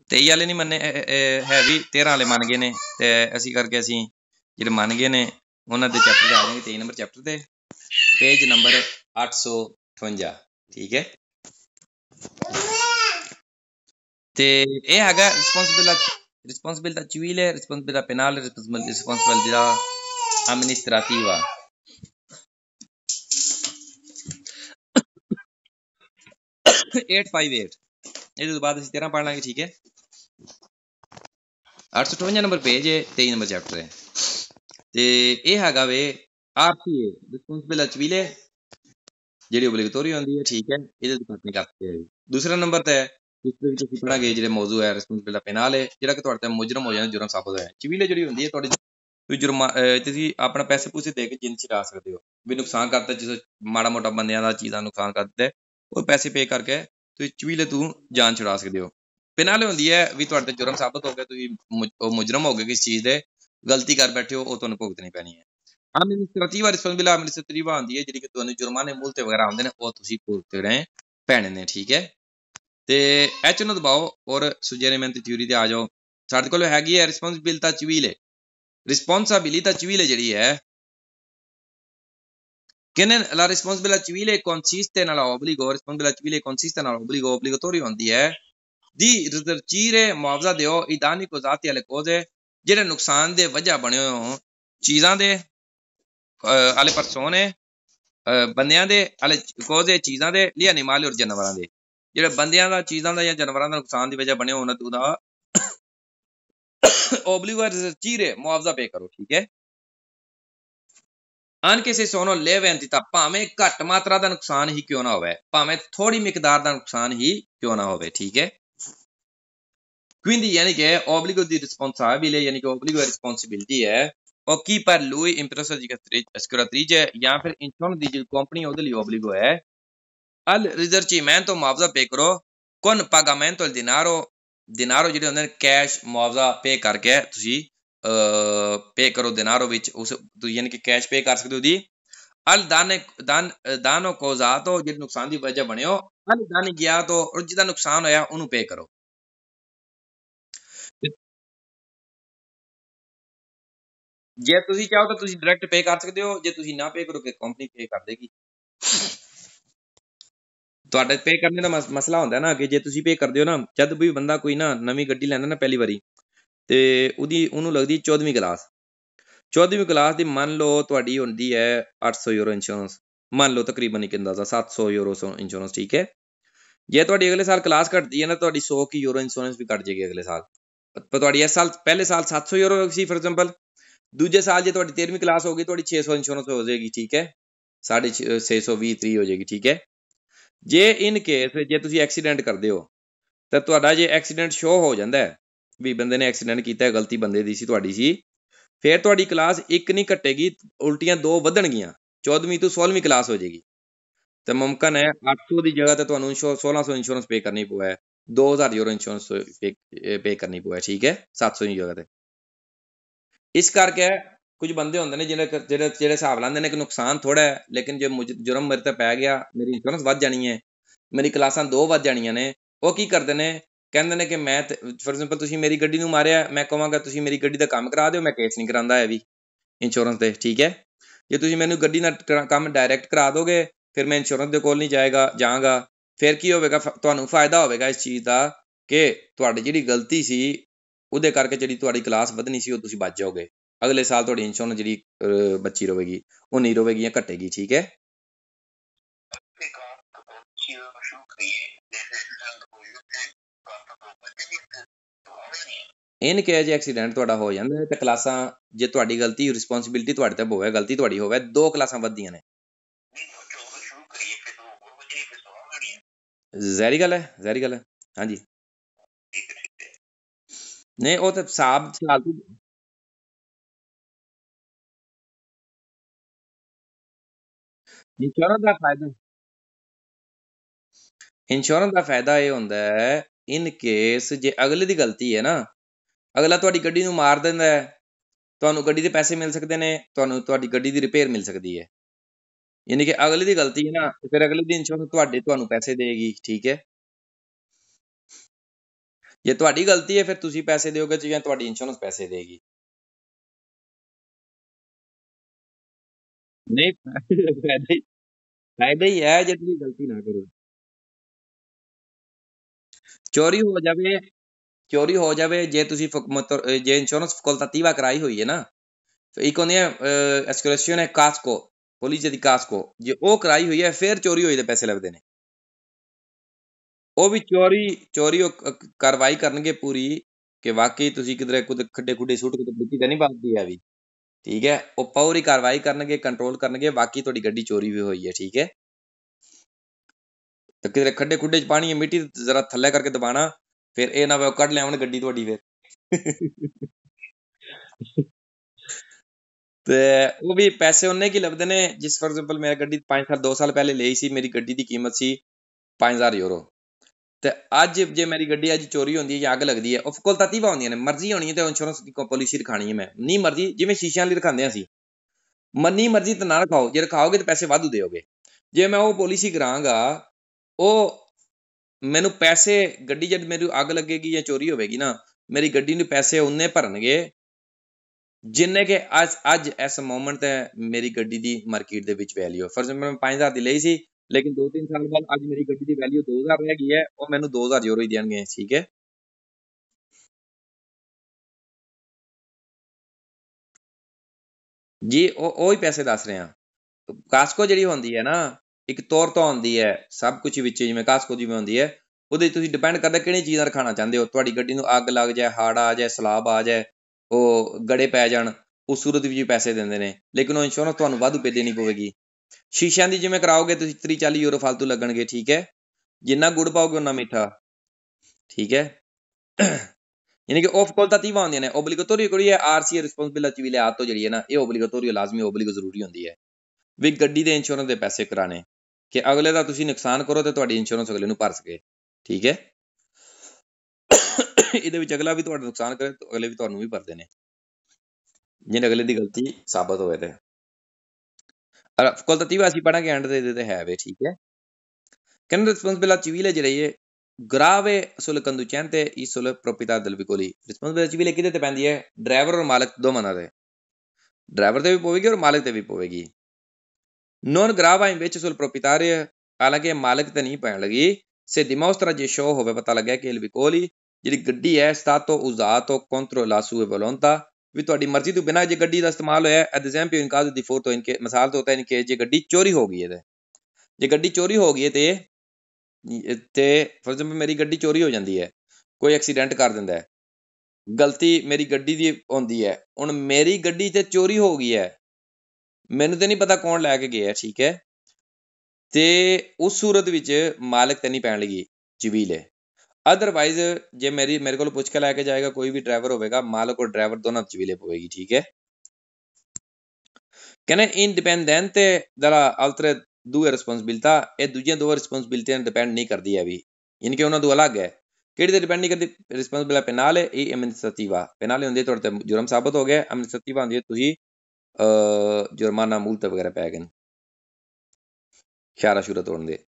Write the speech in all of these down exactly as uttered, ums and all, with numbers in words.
तेई वाले नहीं मन्ने है भी तेरह वाले मन गए ने ते असी करके असी जिहड़े मन गए ने उन्हां दे चैप्टर आ जाएंगे तेई नंबर चैप्टर ते पेज नंबर अठ सौ अठवंजा ठीक है। ते ये हैगा responsibility responsibility civile, responsabilità penale, responsabilità amministrativa। Eight five eight ये बाद असीं तेरह पढ़ लांगे ठीक है। अठ सौ अठवंजा नंबर पेज है तेई नंबर चैप्टर है ते ये हैगा वे आरसीए रिस्पॉन्सिबिलिटी civile ਜਿਹੜੀ ਓਬਲੀਗੇਟੋਰੀ ਹੁੰਦੀ ਹੈ ਠੀਕ ਹੈ ਇਹਦੇ ਤੋਂ ਨਹੀਂ ਕਰਦੇ ਹੈ। ਦੂਸਰਾ ਨੰਬਰ ਤੇ ਇਸ ਦੇ ਵਿੱਚ ਅਸੀਂ ਪੜਾਂਗੇ ਜਿਹੜੇ ਮੌਜੂ ਹੈ ਰਿਸਪੌਂਸਿਬਿਲਿਟੀ ਪੈਨਾਲ ਹੈ ਜਿਹੜਾ ਕਿ ਤੁਹਾਡੇ ਤੇ ਮੁਜਰਮ ਹੋ ਜਾਂਦਾ ਜੁਰਮ ਸਾਬਤ ਹੋਇਆ। civile ਜਿਹੜੀ ਹੁੰਦੀ ਹੈ ਤੁਹਾਡੀ ਤੁਸੀਂ ਜੁਰਮਾ ਤੁਸੀਂ ਆਪਣਾ ਪੈਸੇ ਪੂਸੇ ਦੇ ਕੇ ਜਿੰਨ ਛੁਡਾ ਸਕਦੇ ਹੋ ਵੀ ਨੁਕਸਾਨ ਕਰਤਾ ਜਿਸ ਮਾੜਾ ਮੋਟਾ ਬੰਦਿਆਂ ਦਾ ਚੀਜ਼ਾਂ ਨੁਕਸਾਨ ਕਰ ਦਿੱਤਾ ਉਹ ਪੈਸੇ ਪੇ ਕਰਕੇ ਤੁਸੀਂ civile ਤੋਂ ਜਾਨ ਛੁਡਾ ਸਕਦੇ ਹੋ। ਪੈਨਾਲ ਹੁੰਦੀ ਹੈ ਵੀ ਤੁਹਾਡੇ ਤੇ ਜੁਰਮ ਸਾਬਤ ਹੋ ਗਿਆ ਤੁਸੀਂ ਉਹ ਮੁਜਰਮ ਹੋ ਗਏ ਕਿਸ ਚੀਜ਼ ਦੇ ਗਲਤੀ ਕਰ ਬੈਠੇ ਹੋ ਉਹ ਤੁਹਾਨੂੰ ਭੁਗਤਣੀ ਪੈਣੀ ਹੈ। amministrativa responsabilità amministrativa ਹੁੰਦੀ ਹੈ ਜਿਹੜੀ ਕਿ ਤੁਹਾਨੂੰ ਜੁਰਮਾਨੇ ਮੁਲਤੇ ਵਗੈਰਾ ਹੁੰਦੇ ਨੇ ਉਹ ਤੁਸੀਂ ਭੁਗਤਣੇ ਪੈਣੇ ਨੇ ਠੀਕ ਹੈ। ਤੇ ਐਚ ਨੂੰ ਦਬਾਓ ਔਰ ਸੁਜੈਰੀਮੈਂਟ ਥਿਊਰੀ ਤੇ ਆ ਜਾਓ। ਸਾਡੇ ਕੋਲ ਹੈਗੀ ਹੈ ਰਿਸਪੌਂਸਿਬਿਲਿਟà civile responsabilità civile ਜਿਹੜੀ ਹੈ ਕਹਿੰਦੇ la responsabilità civile consiste nell'obbligo responsabilità civile consiste nell'obbligo obbligatorio ਹੁੰਦੀ ਹੈ di risarcire ਮੁਆਵਜ਼ਾ ਦਿਓ i danni causati alle cose ਜਿਹੜੇ ਨੁਕਸਾਨ ਦੇ ਵਜ੍ਹਾ ਬਣੇ ਹੋ ਚੀਜ਼ਾਂ ਦੇ alle persone ਬੰਦਿਆਂ ਦੇ alle cose ਚੀਜ਼ਾਂ ਦੇ ਲਈ animali ਔਰ ਜਾਨਵਰਾਂ ਦੇ ਜਿਹੜੇ ਬੰਦਿਆਂ ਦਾ ਚੀਜ਼ਾਂ ਦਾ ਜਾਂ ਜਾਨਵਰਾਂ ਦਾ ਨੁਕਸਾਨ ਦੀ ਵਜ੍ਹਾ ਬਣੇ ਉਹਨਾਂ ਤੋਂ ਦਾ obbligo a risarcire ਮੁਆਵਜ਼ਾ ਪੇ ਕਰੋ ਠੀਕ ਹੈ। anche se sono lieve entità ਭਾਵੇਂ ਘੱਟ ਮਾਤਰਾ ਦਾ ਨੁਕਸਾਨ ਹੀ ਕਿਉਂ ਨਾ ਹੋਵੇ ਭਾਵੇਂ ਥੋੜੀ ਮਿਕਦਾਰ ਦਾ ਨੁਕਸਾਨ ਹੀ ਕਿਉਂ ਨਾ ਹੋਵੇ ਠੀਕ ਹੈ। quindi ਯਾਨੀ ਕਿ obbligo di responsabile ਯਾਨੀ ਕਿ obbligo di responsibility ਹੈ o chi per lui impresa assicuratrice ਜਾਂ ਫਿਰ ਇੰਸ਼ੋਰੈਂਸ ਦੀ ਜਿਹੜੀ ਕੰਪਨੀ ਉਹਦੇ ਲਈ obbligo ਹੈ al risarcimento ਮੁਆਵਜ਼ਾ ਪੇ ਕਰੋ con pagamento il denaro denaro ਜਿਹੜੇ ਹੁੰਦੇ ਨੇ ਕੈਸ਼ ਮੁਆਵਜ਼ਾ ਪੇ ਕਰਕੇ ਤੁਸੀਂ ਪੇ ਕਰੋ denaro ਵਿੱਚ ਉਸ ਯਾਨੀ ਕਿ ਕੈਸ਼ ਪੇ ਕਰ ਸਕਦੇ ਹੋ ਜੀ। al danno danno causato ਜਿਹੜੇ ਨੁਕਸਾਨ ਦੀ ਵਜ੍ਹਾ ਬਣਿਓ al dannificato ਔਰ ਜਿਹਦਾ ਨੁਕਸਾਨ ਹੋਇਆ ਉਹਨੂੰ ਪੇ ਕਰੋ। ਜੇ ਤੁਸੀਂ ਚਾਹੋ ਤਾਂ ਤੁਸੀਂ ਡਾਇਰੈਕਟ ਪੇ ਕਰ ਸਕਦੇ ਹੋ ਜੇ ਤੁਸੀਂ ਨਾ ਪੇ ਕਰੋਗੇ ਕੰਪਨੀ ਪੇ ਕਰ ਦੇਗੀ। ਤੁਹਾਡਾ ਪੇ ਕਰਨੇ ਦਾ ਮਸਲਾ ਹੁੰਦਾ ਨਾ ਕਿ ਜੇ ਤੁਸੀਂ ਪੇ ਕਰਦੇ ਹੋ ਨਾ ਜਦ ਵੀ ਬੰਦਾ ਕੋਈ ਨਾ ਨਵੀਂ ਗੱਡੀ ਲੈਂਦਾ ਨਾ ਪਹਿਲੀ ਵਾਰੀ ਤੇ ਉਹਦੀ ਉਹਨੂੰ ਲੱਗਦੀ ਚੌਦਵੀਂ ਕਲਾਸ ਚੌਦਵੀਂ ਕਲਾਸ ਦੀ ਮੰਨ ਲਓ ਤੁਹਾਡੀ ਹੁੰਦੀ ਹੈ ਅੱਠ ਸੌ ਯੂਰੋ ਇੰਸ਼ੋਰੈਂਸ ਮੰਨ ਲਓ ਤਕਰੀਬਨ ਇੱਕ ਅੰਦਾਜ਼ਾ ਸੱਤ ਸੌ ਯੂਰੋ ਇੰਸ਼ੋਰੈਂਸ ਠੀਕ ਹੈ। ਜੇ ਤੁਹਾਡੀ ਅਗਲੇ ਸਾਲ ਕਲਾਸ ਘਟਦੀ ਹੈ ਨਾ ਤੁਹਾਡੀ ਸੌ ਕੀ ਯੂਰੋ ਇੰਸ਼ੋਰੈਂਸ ਵੀ ਘਟ ਜਾਏਗੀ ਅਗਲੇ ਸਾਲ ਪਰ ਤੁਹਾਡੀ ਇਸ ਸਾਲ ਪਹਿਲੇ ਸਾਲ ਸੱਤ ਸੌ ਯੂਰੋ ਸੀ ਫॉर ਐਗਜ਼ਾਮਪਲ ਦੂਜੇ ਸਾਲ ਜੇ ਤੁਹਾਡੀ ਤੇਰਵੀਂ ਕਲਾਸ ਹੋ ਗਈ ਤੁਹਾਡੀ ਛੇ ਸੌ ਇੰਸ਼ੋਰੈਂਸ ਹੋ ਜਾਏਗੀ ਠੀਕ ਹੈ ਸਾਢੇ ਛੇ ਸੌ ਵੀਹ ਤੀਹ ਹੋ ਜਾਏਗੀ ਠੀਕ ਹੈ। ਜੇ ਇਨ ਕੇਸ ਜੇ ਤੁਸੀਂ ਐਕਸੀਡੈਂਟ ਕਰਦੇ ਹੋ ਤਾਂ ਤੁਹਾਡਾ ਜੇ ਐਕਸੀਡੈਂਟ ਸ਼ੋ ਹੋ ਜਾਂਦਾ ਹੈ ਵੀ ਬੰਦੇ ਨੇ ਐਕਸੀਡੈਂਟ ਕੀਤਾ ਗਲਤੀ ਬੰਦੇ ਦੀ ਸੀ ਤੁਹਾਡੀ ਸੀ ਫਿਰ ਤੁਹਾਡੀ ਕਲਾਸ ਇੱਕ ਨਹੀਂ ਘਟੇਗੀ ਉਲਟੀਆਂ ਦੋ ਵਧਣਗੀਆਂ ਚੌਦਵੀਂ ਤੋਂ ਸੋਲਵੀਂ ਕਲਾਸ ਹੋ ਜਾਏਗੀ ਤਾਂ ਮੁਮਕਨ ਹੈ ਅੱਠ ਸੌ ਦੀ ਜਗ੍ਹਾ ਤੇ ਤੁਹਾਨੂੰ ਸੋਲਾਂ ਸੌ ਇੰਸ਼ੋਰੈਂਸ ਪੇ ਕਰਨੀ ਪਊ ਹੈ ਦੋ ਹਜ਼ਾਰ ਯੂਰੋ ਇੰਸ਼ੋਰੈਂਸ ਪੇ ਕਰਨੀ ਪਊ ਹੈ ਠੀਕ ਹੈ ਸੱਤ ਸੌ ਦੀ ਜਗ੍ਹਾ ਤੇ। ਇਸ ਕਰਕੇ ਕੁਝ ਬੰਦੇ ਹੁੰਦੇ ਨੇ ਜਿਹੜੇ ਜਿਹੜੇ ਜਿਹੜੇ ਹਿਸਾਬ ਲਾਉਂਦੇ ਨੇ ਕਿ ਨੁਕਸਾਨ ਥੋੜਾ ਹੈ ਲੇਕਿਨ ਜੇ ਜੁਰਮ ਮੇਰੇ ਤੇ ਪੈ ਗਿਆ ਮੇਰੀ ਇੰਸ਼ੋਰੈਂਸ ਵੱਧ ਜਾਣੀ ਹੈ ਮੇਰੀ ਕਲਾਸਾਂ ਦੋ ਵੱਧ ਜਾਣੀਆਂ ਨੇ ਉਹ ਕੀ ਕਰਦੇ ਨੇ ਕਹਿੰਦੇ ਨੇ ਕਿ ਮੈਂ ਫॉर ਐਗਜ਼ਾਮਪਲ ਤੁਸੀਂ ਮੇਰੀ ਗੱਡੀ ਨੂੰ ਮਾਰਿਆ ਮੈਂ ਕਹਾਂਗਾ ਤੁਸੀਂ ਮੇਰੀ ਗੱਡੀ ਦਾ ਕੰਮ ਕਰਾ ਦਿਓ ਮੈਂ ਕੇਸ ਨਹੀਂ ਕਰਾਂਦਾ ਹੈ ਵੀ ਇੰਸ਼ੋਰੈਂਸ ਤੇ ਠੀਕ ਹੈ। ਜੇ ਤੁਸੀਂ ਮੈਨੂੰ ਗੱਡੀ ਨਾਲ ਕੰਮ ਡਾਇਰੈਕਟ ਕਰਾ ਦੋਗੇ ਫਿਰ ਮੈਂ ਇੰਸ਼ੋਰੈਂਸ ਦੇ ਕੋਲ ਨਹੀਂ ਜਾਏਗਾ ਜਾਵਾਂਗਾ ਫਿਰ ਕੀ ਹੋਵੇਗਾ ਤੁਹਾਨੂੰ ਫਾਇਦਾ ਹੋਵੇਗਾ ਇਸ ਚੀਜ਼ ਦਾ ਕਿ ਤੁਹਾਡੀ ਜਿਹੜੀ ਗਲਤੀ ਸੀ ਉਹਦੇ ਕਰਕੇ ਜਿਹੜੀ ਤੁਹਾਡੀ ਕਲਾਸ ਵਧਣੀ ਸੀ ਉਹ ਤੁਸੀਂ ਬਚ ਜਾਓਗੇ ਅਗਲੇ ਸਾਲ ਤੁਹਾਡੀ ਇੰਸ਼ੋਰੈਂਸ ਜਿਹੜੀ ਬੱਚੀ ਰਹੇਗੀ ਉਹ ਨਹੀਂ ਰਹੇਗੀ ਜਾਂ ਘਟੇਗੀ ਠੀਕ ਹੈ। ਇਨ ਕੇਸ ਐਕਸੀਡੈਂਟ ਤੁਹਾਡਾ ਹੋ ਜਾਂਦਾ ਤੇ ਕਲਾਸਾਂ ਜੇ ਤੁਹਾਡੀ ਗਲਤੀ ਰਿਸਪੌਂਸਿਬਿਲਿਟੀ ਤੁਹਾਡੇ ਤੇ ਹੋਵੇ ਗਲਤੀ ਤੁਹਾਡੀ ਹੋਵੇ ਦੋ ਕਲਾਸਾਂ ਵੱਧਦੀਆਂ ਨੇ। ਜ਼ਹਿਰੀ ਗੱਲ ਹੈ ਜ਼ਹਿਰੀ ਗੱਲ ਹੈ ਹਾਂਜੀ ਨਹੀਂ ਉਹ ਤਾਂ ਹਿਸਾਬ ਇੰਸ਼ੋਰੈਂਸ ਦਾ ਫਾਇਦਾ ਇੰਸ਼ੋਰੈਂਸ ਦਾ ਫਾਇਦਾ ਇਹ ਹੁੰਦਾ ਹੈ ਇਨ ਕੇਸ ਜੇ ਅਗਲੇ ਦੀ ਗਲਤੀ ਹੈ ਨਾ ਅਗਲਾ ਤੁਹਾਡੀ ਗੱਡੀ ਨੂੰ ਮਾਰ ਦਿੰਦਾ ਹੈ ਤੁਹਾਨੂੰ ਗੱਡੀ ਦੇ ਪੈਸੇ ਮਿਲ ਸਕਦੇ ਨੇ ਤੁਹਾਨੂੰ ਤੁਹਾਡੀ ਗੱਡੀ ਦੀ ਰਿਪੇਅਰ ਮਿਲ ਸਕਦੀ ਹੈ ਯਾਨੀ ਕਿ ਅਗਲੇ ਦੀ ਗਲਤੀ ਹੈ ਨਾ ਫਿਰ ਅਗਲੇ ਦੀ ਇੰਸ਼ੋਰੈਂਸ ਤੁਹਾਡੇ ਤੁਹਾਨੂੰ ਪੈਸੇ ਦੇਗੀ ਠੀਕ ਹੈ। ਜੇ ਤੁਹਾਡੀ ਗਲਤੀ ਹੈ ਫਿਰ ਤੁਸੀਂ ਪੈਸੇ ਦਿਓਗੇ ਜਾਂ ਤੁਹਾਡੀ ਇੰਸ਼ੋਰੈਂਸ ਪੈਸੇ ਦੇਗੀ। ਨਹੀਂ ਫਾਇਦਾ ਹੀ ਫਾਇਦਾ ਹੀ ਹੈ ਜੇ ਤੁਸੀਂ ਗਲਤੀ ਨਾ ਕਰੋ। ਚੋਰੀ ਹੋ ਜਾਵੇ ਚੋਰੀ ਹੋ ਜਾਵੇ ਜੇ ਤੁਸੀਂ ਫ- ਮਤਲਬ ਅਹ ਜੇ ਇੰਸ਼ੋਰੈਂਸ facoltativa ਕਰਾਈ ਹੋਈ ਹੈ ਨਾ, ਇੱਕ ਹੁੰਦੀ ਹੈ ਐਸਕੁਰੇਸ਼ਨ ਕਾਸਕੋ, ਪੁਲਿਸ ਦੀ ਕਾਸਕੋ, ਜੇ ਉਹ ਕਰਾਈ ਹੋਈ ਹੈ ਫਿਰ ਚੋਰੀ ਹੋਈ ਦੇ ਪੈਸੇ ਲੱਗਦੇ ਨੇ। ਉਹ ਵੀ ਚੋਰੀ ਚੋਰੀ ਉਹ ਕ- ਕ- ਕਾਰਵਾਈ ਕਰਨਗੇ ਪੂਰੀ, ਕਿ ਵਾਕਈ ਤੁਸੀਂ ਕਿਧਰੇ ਕੁਝ ਖੱਡੇ ਖੁੱਡੇ ਸੁੱਟ ਕੇ ਬੁੱਧੀ ਤਾਂ ਨਹੀਂ ਬਣਦੀ ਹੈ ਵੀ। ਠੀਕ ਹੈ, ਉਹ ਪੂਰੀ ਕਾਰਵਾਈ ਕਰਨਗੇ, ਕੰਟਰੋਲ ਕਰਨਗੇ ਵਾਕਈ ਤੁਹਾਡੀ ਗੱਡੀ ਚੋਰੀ ਵੀ ਹੋਈ ਹੈ। ਠੀਕ ਹੈ, ਤੇ ਕਿਧਰੇ ਖੱਡੇ ਖੁੱਡੇ ਚ ਪਾਣੀ ਹੈ, ਮਿੱਟੀ ਜ਼ਰਾ ਥੱਲੇ ਕਰਕੇ ਦਬਾਣਾ, ਫਿਰ ਇਹ ਨਾ ਵੇ ਉਹ ਕੱਢ ਲਿਆਉਣ ਗੱਡੀ ਤੁਹਾਡੀ ਫਿਰ। ਤੇ ਉਹ ਵੀ ਪੈਸੇ ਉਹਨੇ ਕੀ ਲੱਭਦੇ ਨੇ, ਜਿਸ ਫॉर एग्जांपल ਮੈਂ ਗੱਡੀ ਪੰਜ ਸਾਲ ਦੋ ਸਾਲ ਪਹਿਲੇ ਲਈ ਸੀ, ਮੇਰੀ ਗੱਡੀ ਦੀ ਕੀਮਤ ਸੀ ਪੰਜ ਹਜ਼ਾਰ ਯੂਰੋ, ਤੇ ਅੱਜ ਜੇ ਮੇਰੀ ਗੱਡੀ ਅੱਜ ਚੋਰੀ ਹੁੰਦੀ ਹੈ ਜਾਂ ਅੱਗ ਲੱਗਦੀ ਹੈ, ਉਹ facoltativa ਹੁੰਦੀਆਂ ਨੇ, ਮਰਜ਼ੀ ਹੋਣੀ ਹੈ ਤੇ ਇੰਸ਼ੋਰੈਂਸ ਦੀ ਪਾਲਿਸੀ ਰਖਾਣੀ ਹੈ ਮੈਂ, ਨਹੀਂ ਮਰਜ਼ੀ ਜਿਵੇਂ ਸ਼ੀਸ਼ਿਆਂ ਲਈ ਰਖਾਉਂਦੇ ਹਾਂ ਅਸੀਂ, ਮੰਨੀ ਮਰਜ਼ੀ ਤਾਂ ਨਾ ਰਖਾਓ, ਜੇ ਰਖਾਓਗੇ ਤਾਂ ਪੈਸੇ ਵਾਧੂ ਦਿਓਗੇ। ਜੇ ਮੈਂ ਉਹ ਪਾਲਿਸੀ ਕਰਾਂਗਾ, ਉਹ ਮੈਨੂੰ ਪੈਸੇ, ਗੱਡੀ ਜਦ ਮੇਰੀ ਅੱਗ ਲੱਗੇਗੀ ਜਾਂ ਚੋਰੀ ਹੋਵੇਗੀ ਨਾ, ਮੇਰੀ ਗੱਡੀ ਨੂੰ ਪੈਸੇ ਉਨੇ ਭਰਨਗੇ ਜਿੰਨੇ ਕਿ ਅੱਜ ਅੱਜ ਇਸ ਮੂਮੈਂਟ ਤੇ ਮੇਰੀ ਗੱਡੀ ਦੀ ਮਾਰਕੀਟ ਦੇ ਵਿੱਚ ਵੈਲਿਊ। ਫॉर एग्जांपल ਮੈਂ ਪੰਜ ਹਜ਼ਾਰ ਦੀ ਲਈ ਸੀ, ਲੇਕਿਨ ਦੋ ਤਿੰਨ ਸਾਲ ਬਾਅਦ ਅੱਜ ਮੇਰੀ ਗੱਡੀ ਦੀ ਵੈਲਿਊ ਦੋ ਹਜ਼ਾਰ ਰਹਿ ਗਈ ਹੈ, ਉਹ ਮੈਨੂੰ ਦੋ ਹਜ਼ਾਰ ਯੂਰੋ ਹੀ ਦੇਣਗੇ। ਠੀਕ ਹੈ ਜੀ, ਉਹ ਉਹ ਹੀ ਪੈਸੇ ਦੱਸ ਰਹੇ ਆ। ਕਾਸਕੋ ਜਿਹੜੀ ਹੁੰਦੀ ਹੈ ਨਾ, ਇੱਕ ਤੌਰ ਤੋਂ ਹੁੰਦੀ ਹੈ ਸਭ ਕੁਝ ਵਿੱਚ, ਜਿਵੇਂ ਕਾਸਕੋ ਜਿਵੇਂ ਹੁੰਦੀ ਹੈ, ਉਹਦੇ ਤੁਸੀਂ ਡਿਪੈਂਡ ਕਰਦਾ ਕਿਹੜੀ ਚੀਜ਼ ਨਾਲ ਰਖਾਣਾ ਚਾਹੁੰਦੇ ਹੋ। ਤੁਹਾਡੀ ਗੱਡੀ ਨੂੰ ਅੱਗ ਲੱਗ ਜਾਏ, ਹਾੜ ਆ ਜਾਏ, ਸਲਾਬ ਆ ਜਾਏ, ਉਹ ਗੜੇ ਪੈ ਜਾਣ, ਉਸ ਸੂਰਤ ਵਿੱਚ ਵੀ ਪੈਸੇ ਦਿੰਦੇ ਨੇ, ਲੇਕਿਨ ਉਹ ਇੰਸ਼ੋਰੈਂਸ ਤੁਹਾਨੂੰ ਵਾਧੂ ਪੇ ਦੇਣੀ ਪਵੇਗੀ। ਸ਼ੀਸ਼ਿਆਂ ਦੀ ਜਿਵੇਂ ਕਰਾਓਗੇ ਤੁਸੀਂ ਤੀਹ ਚਾਲੀ ਯੂਰੋ ਫालतू ਲੱਗਣਗੇ। ਠੀਕ ਹੈ, ਜਿੰਨਾ ਗੁੜ ਪਾਓਗੇ ਉਨਾ ਮਿੱਠਾ। ਠੀਕ ਹੈ, ਯਾਨੀ ਕਿ ਆਫ facoltativa ਹੁੰਦੀਆਂ ਨੇ, ਓਬਲੀਗੇਟੋਰੀ ਕੋਈ ਹੈ, ਆਰਸੀ ਰਿਸਪੌਂਸਿਬਿਲਿਟੀ ਵੀ ਲਿਆ ਤੋਂ ਜਿਹੜੀ ਹੈ ਨਾ, ਇਹ ਓਬਲੀਗੇਟੋਰੀ ਲਾਜ਼ਮੀ ਓਬਲੀਗੋ ਜ਼ਰੂਰੀ ਹੁੰਦੀ ਹੈ ਵੀ ਗੱਡੀ ਦੇ ਇੰਸ਼ੋਰੈਂਸ ਦੇ ਪੈਸੇ ਕਰਾਣੇ, ਕਿ ਅਗਲੇ ਦਾ ਤੁਸੀਂ ਨੁਕਸਾਨ ਕਰੋ ਤੇ ਤੁਹਾਡੀ ਇੰਸ਼ੋਰੈਂਸ ਅਗਲੇ ਨੂੰ ਭਰ ਸਕੇ। ਠੀਕ ਹੈ, ਇਹਦੇ ਵਿੱਚ ਅਗਲਾ ਵੀ ਤੁਹਾਡਾ ਨੁਕਸਾਨ ਕਰੇ ਤਾਂ ਅਗਲੇ ਵੀ ਤੁਹਾਨੂੰ ਵੀ ਭਰਦੇ ਨੇ, ਜੇ ਅਗਲੇ ਦੀ ਗਲਤੀ ਸਾਬਤ ਹੋਵੇ ਤੇ। facoltativa ਅਸੀਂ ਪੜਾਂਗੇ ਐਂਡ ਦੇ ਤੇ ਹੈ ਵੇ। ਠੀਕ ਹੈ, ਕਹਿੰਦੇ ਰਿਸਪੌਂਸਿਬਿਲਿਟੀ civile ਜਿਹੜੀ ਹੈ grave sulle conducente e sulle proprietà del veicoli। Responsibility civile ਕਿਹਦੇ ਤੇ ਪੈਂਦੀ ਹੈ? ਡਰਾਈਵਰ ਔਰ ਮਾਲਕ ਦੋਵਾਂ ਤੇ, ਡਰਾਈਵਰ ਤੇ ਵੀ ਪਵੇਗੀ ਔਰ ਮਾਲਕ ਤੇ ਵੀ ਪਵੇਗੀ। non grava invece sul proprietario, ਹਾਲਾਂਕਿ ਮਾਲਕ ਤੇ ਨਹੀਂ ਪੈਣ ਲੱਗੀ, se dimostra ਜੇ ਸ਼ੋ ਹੋਵੇ, ਪਤਾ ਲੱਗਿਆ ਕਿ il veicoli ਜਿਹੜੀ ਗੱਡੀ ਹੈ stato usato contro la sua volontà, ਵੀ ਤੁਹਾਡੀ ਮਰਜ਼ੀ ਤੋਂ ਬਿਨਾਂ ਜੇ ਗੱਡੀ ਦਾ ਇਸਤੇਮਾਲ ਹੋਇਆ। ad esempio in caso di furto, ਇਨਕੇ ਮਿਸਾਲ ਤੋਂ ਹੋਤਾ ਹੈ ਕਿ ਜੇ ਗੱਡੀ ਚੋਰੀ ਹੋ ਗਈ ਹੈ, ਜੇ ਗੱਡੀ ਚੋਰੀ ਹੋ ਗਈ ਹੈ ਤੇ ਤੇ ਫॉर एग्जांपल ਮੇਰੀ ਗੱਡੀ ਚੋਰੀ ਹੋ ਜਾਂਦੀ ਹੈ, ਕੋਈ ਐਕਸੀਡੈਂਟ ਕਰ ਦਿੰਦਾ ਹੈ, ਗਲਤੀ ਮੇਰੀ ਗੱਡੀ ਦੀ ਹੁੰਦੀ ਹੈ, ਹੁਣ ਮੇਰੀ ਗੱਡੀ ਤੇ ਚੋਰੀ ਹੋ ਗਈ ਹੈ, ਮੈਨੂੰ ਤੇ ਨਹੀਂ ਪਤਾ ਕੌਣ ਲੈ ਕੇ ਗਿਆ। ਠੀਕ ਹੈ, ਤੇ ਉਸ ਸੂਰਤ ਵਿੱਚ ਮਾਲਕ ਤੇ ਨਹੀਂ ਪੈਣ ਲੱਗੀ, civile ਹੈ। ਅਦਰਵਾਈਜ਼ ਜੇ ਮੇਰੀ ਮੇਰੇ ਕੋਲ ਪੁੱਛ ਕੇ ਲੈ ਕੇ ਜਾਏਗਾ ਕੋਈ ਵੀ ਡਰਾਈਵਰ ਹੋਵੇਗਾ, ਮਾਲਕ ਔਰ ਡਰਾਈਵਰ ਦੋਨਾਂ civile ਪਵੇਗੀ। ਠੀਕ ਹੈ, ਕਹਿੰਦੇ indipendente dalla altre due responsabilità, ਇਹ ਦੂਜੀਆਂ ਦੋ ਰਿਸਪੌਂਸਿਬਿਲਿਟੀਆਂ ਡਿਪੈਂਡ ਨਹੀਂ ਕਰਦੀ ਹੈ ਵੀ, ਯਾਨੀ ਕਿ ਉਹਨਾਂ ਤੋਂ ਅਲੱਗ ਹੈ। ਕਿਹੜੀ ਤੇ ਡਿਪੈਂਡ ਨਹੀਂ ਕਰਦੀ? ਰਿਸਪੌਂਸਿਬਿਲਿਟà penale e amministrativa। penale ਹੁੰਦੀ ਹੈ ਤੁਹਾਡੇ ਤੇ ਜੁਰਮ ਸਾਬਤ ਹੋ ਗਿਆ, amministrativa ਹੁੰਦੀ ਹੈ ਤੁਸੀਂ ਅਹ ਜੁਰਮਾਨਾ ਮੂਲਤ ਵਗੈਰਾ ਪੈ ਗਏ, ਸ਼ਾਰਾ ਸ਼ੂਰਾ ਤੋੜਨ ਦੇ।